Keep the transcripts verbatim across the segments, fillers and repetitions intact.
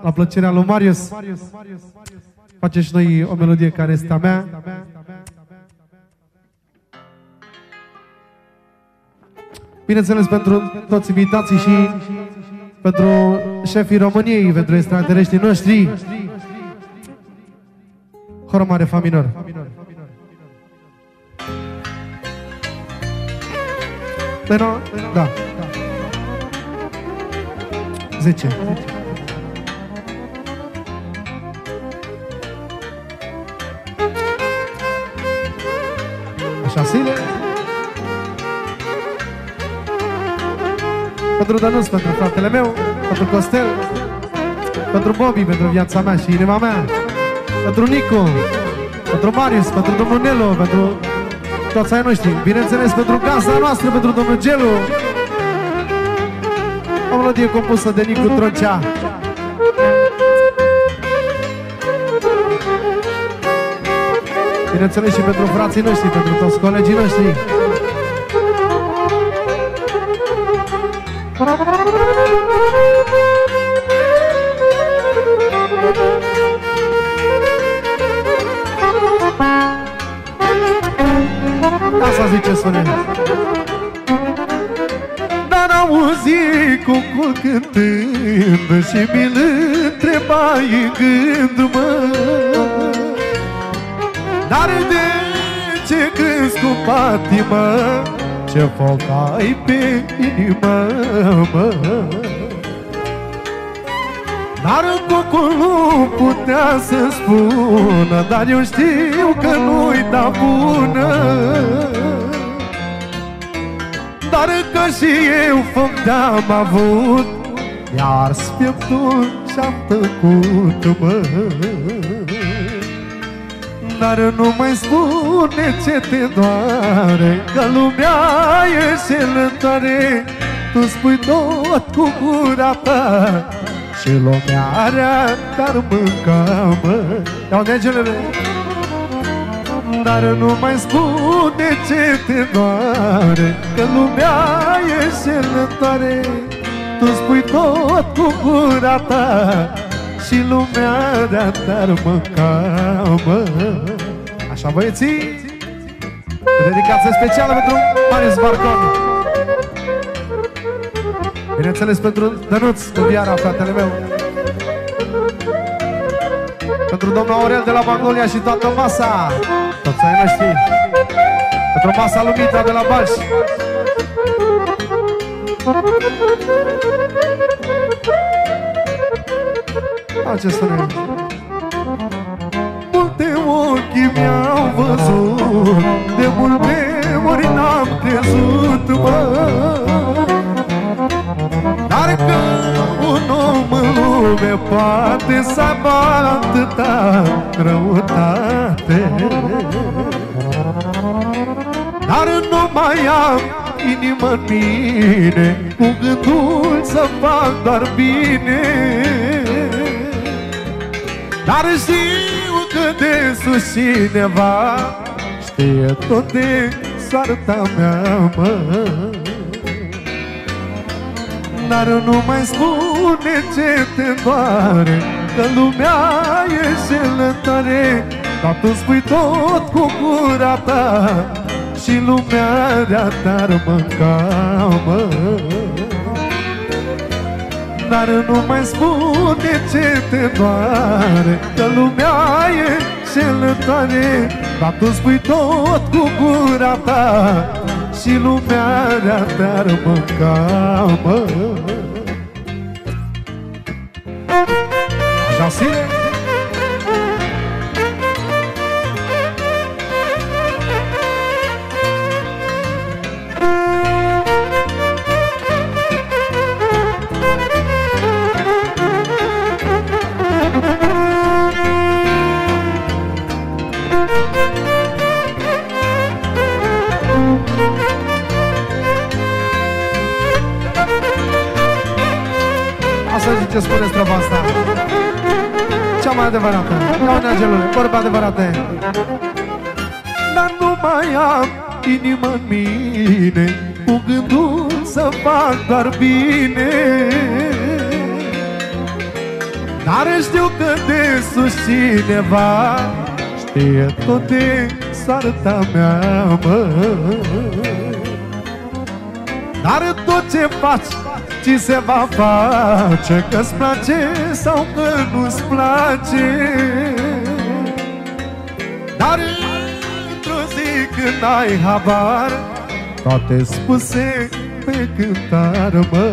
la plăcerea lui Marius. Face și noi o melodie care este a mea. Bineînțeles pentru toți invitații și pentru șefii României, pentru extraterestrii noștri. Hor mare, fa minor. Tenor, da. zece. Așa, sile. Pentru Dănuț, pentru fratele meu, pentru Costel, pentru Bobby, pentru viața mea și inima mea, pentru Nicu, pentru Marius, pentru domnul Nelo, pentru toți ai noștri, bineînțeles pentru gazda noastră, pentru domnul Gelu. O melodie compusă de Nicu Troncea. Bineînțeles și pentru frații noștri, pentru toți colegii noștri. Asta zice Sonia. Dar auzi cucul cântând și mi-l întrebai în gând, mă, dar de ce crezi cu patimă, ce foc ai pe inimă, mă? Dar cucul nu putea să spună, dar eu știu că nu-i da bună, dar că și eu foc de-am avut, iar spieptul și-am tăcut, mă. Dar nu mai spune ce te doare, că lumea e șelătoare. Tu spui tot cu gura ta și lumea rea-ar mânca, mă. Iau degelele. Dar nu mai spune ce te doare, că lumea e șelătoare. Tu spui tot cu gura ta și lumea rea-ar mânca, mă. Așa, băieții, dedicație specială pentru Marius Barcon. Bineînțeles pentru Dănuț, cu Viara, fratele meu. Pentru domnul Aurel de la Mongolia și toată masa, toți ai noștri. Pentru masa lui Mitra de la Balș. A, ce spune? Multe ochii mi-au văzut, de multe ori n-am crezut, mă, dar că un om în lume poate să aibă atâta răutate. Dar nu mai am inimă în mine, cu gândul să fac doar bine. Dar știu că de sus cineva știe tot de soarta mea, mă. Dar nu mai spune ce te doare, că lumea e șelătoare. Dar tu spui tot cu gura ta și lumea rea-ar mânca, mă. Dar nu mai spune ce te doare, că lumea e șelătoare. Dar tu spui tot cu gura ta și lumea rea-ar mânca, mă. Așa, sine? Asta zice, spune străva asta, cea mai adevărată. Iau neagelule, vorba adevărată. Dar nu mai am inimă în mine, cu gândul să fac doar bine. dar știu că de sus cineva știe tot de soarta mea, mă. Dar tot ce faci, ci se va face, că-ți place sau că nu-ți place. Dar într-o zi când ai habar, toate spuse pe cântar, mă.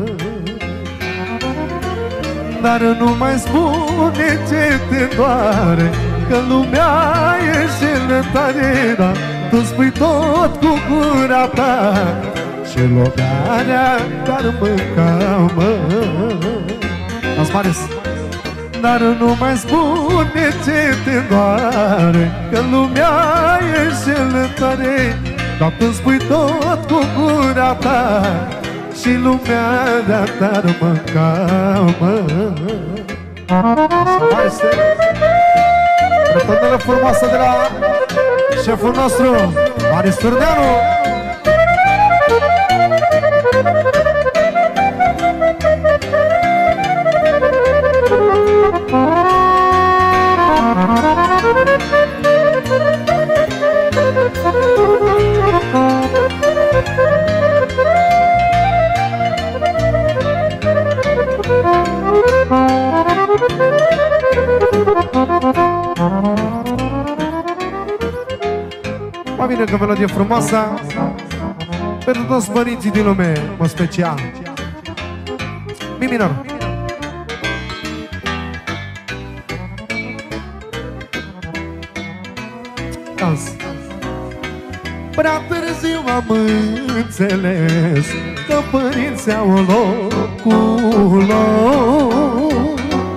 Dar nu mai spune ce te doare, că lumea e înșelătoare, dar tu spui tot cu gura ta și logarea dar mânca, mă. Dar nu mai spune ce te doare, că lumea e înșelătoare, dar tu spui tot cu gura ta și lumea de-a ta-ar mânca, mă. Returnele frumoasă de la șeful nostru, Maris Turneanu. Mai bine că melodie frumoasă pentru toți părinții din lume, mă special. Mi minor. Dans. Prea târziu am înțeles că părinții au locul lor,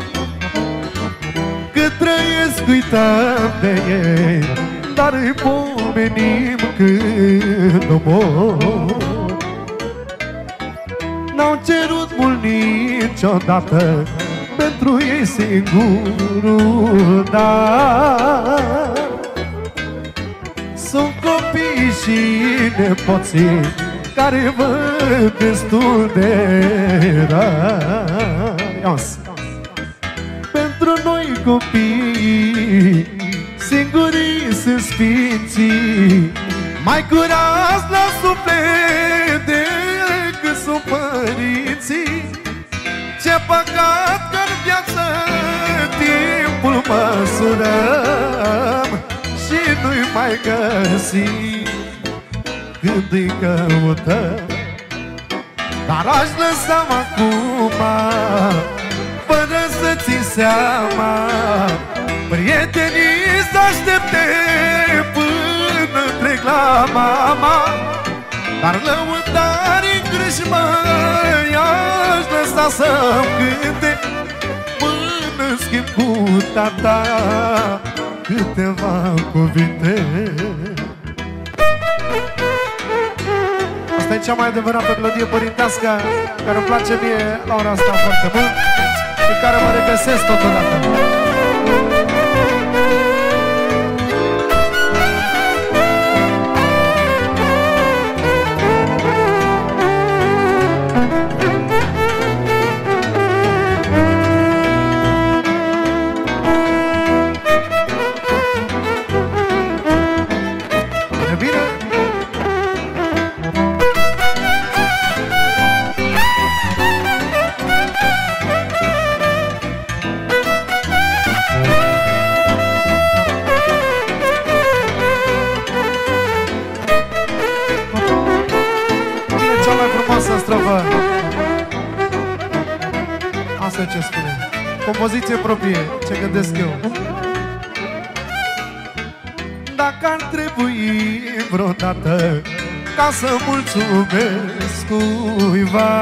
că trăiesc uitat de ei, dar îi pomenim când mor. N-au cerut mult niciodată, pentru ei singurul dar. Sunt copii și nepoții care văd destul de rar. Pentru noi copii singurii sunt sfinții, mai curați la suflet decât sunt părinții. Ce păcat că-n viață timpul măsurăm și nu-i mai găsim când îi căutăm. Dar aș lăsa acum, fără să ții seama, prietenii să aștepte până trec la mama. Dar lăutarii în grâșmă i-aș lăsa să-mi cânte, până schimb cu tata câteva cuvinte. Asta e cea mai adevărată melodie părintească care îmi place mie la ora asta foarte mult și care mă regăsesc totodată. Asta ce spune. Compoziție proprie, ce gândesc eu. Dacă ar trebui vreodată ca să mulțumesc cuiva,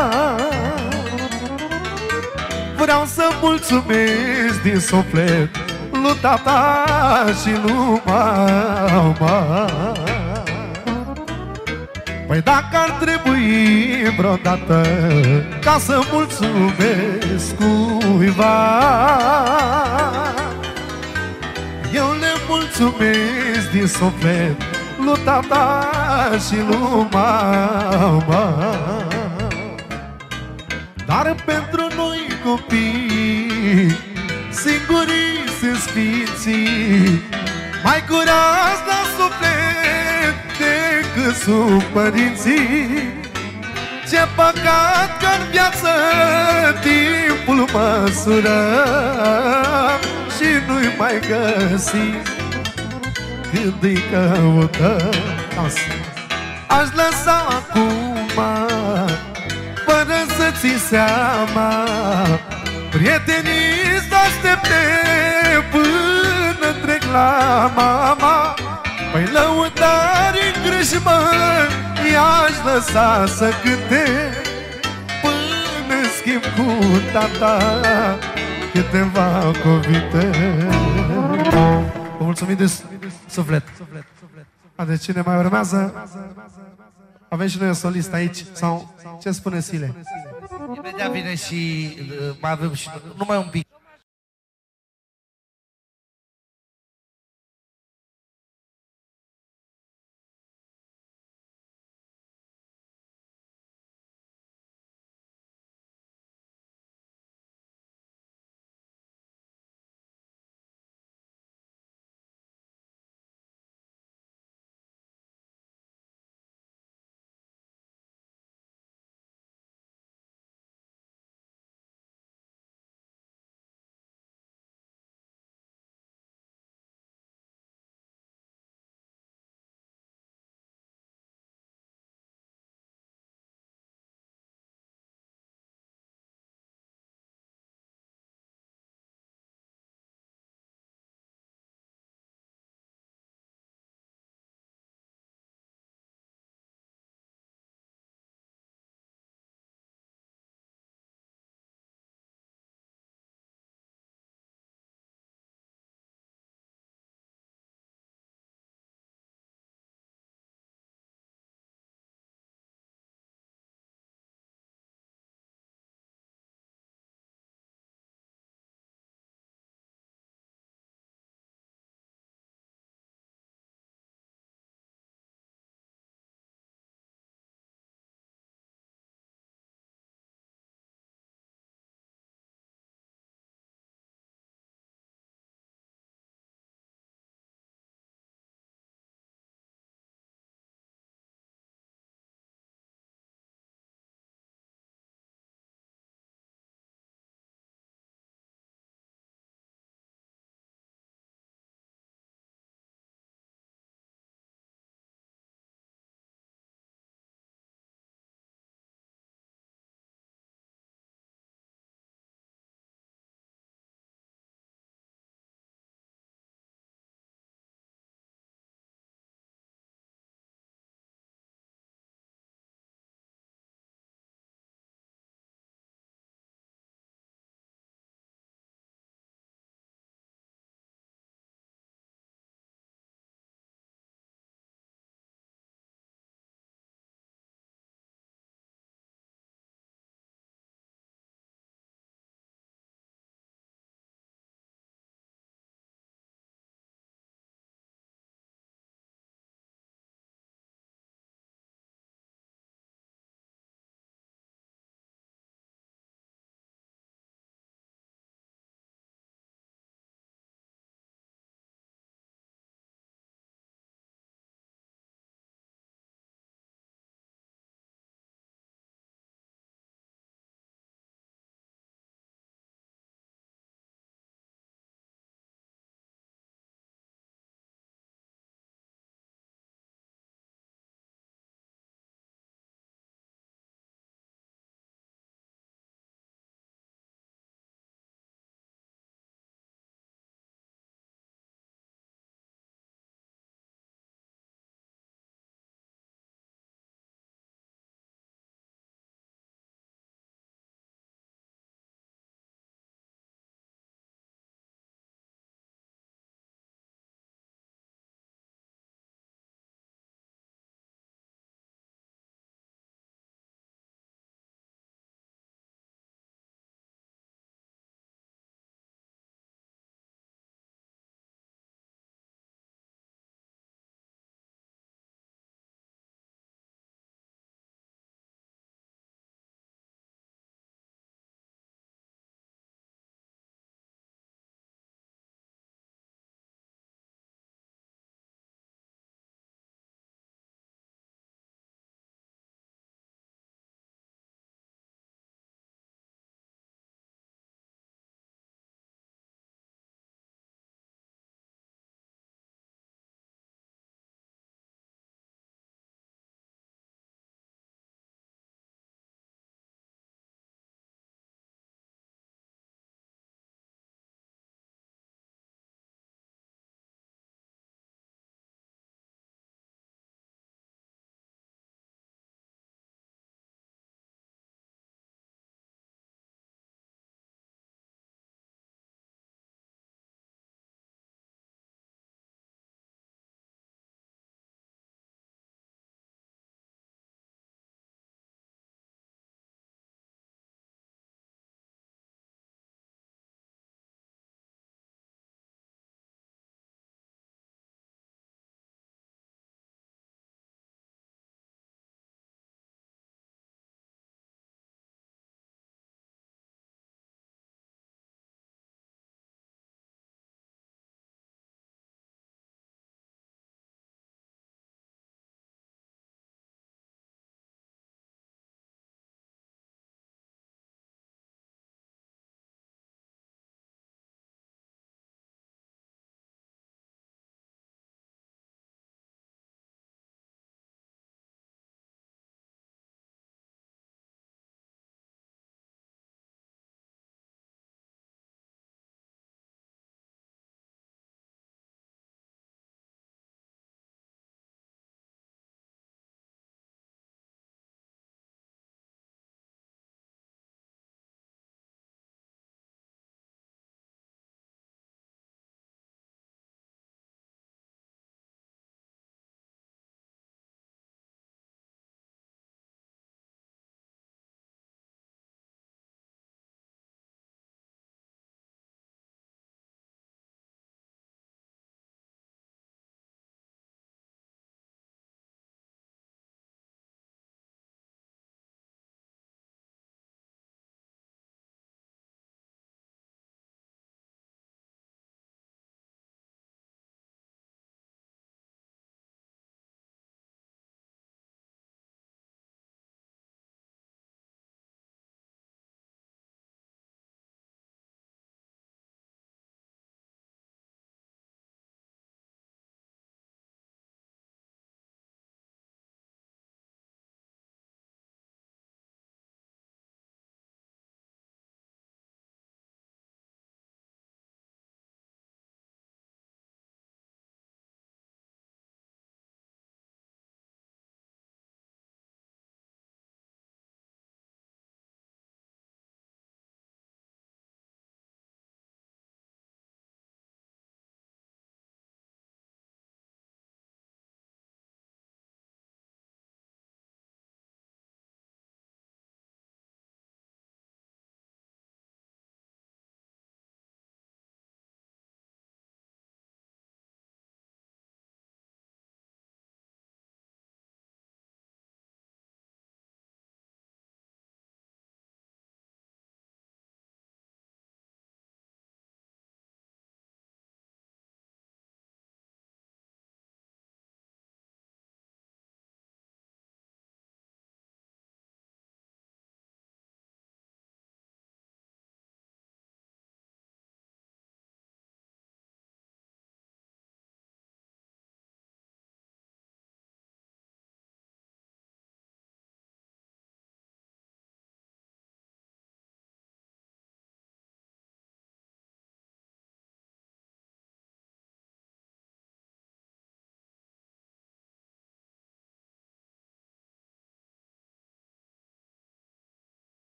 vreau să mulțumesc din suflet lui tata și lui mama. Păi dacă ar trebui vreodată ca să mulțumesc cuiva, eu le mulțumesc din suflet lui tata și lui mama. Dar pentru noi copii, singurii sunt sfinții, mai curați la suflet decât sunt părinții. Ce păcat că-n viață timpul măsură și nu-i mai găsi când îi căutăm. Aș lăsa acum, fără să ții seama, prietenii să aștepte până trec la mama. Păi lăutari în grâșmă i-aș lăsa să cânte, până schimb cu tata câteva cuvinte. Vă mulțumim de suflet. De cine mai urmează? Avem și noi o solistă aici. Sau ce spune Sile? Imediat vine și mai avem și numai un pic.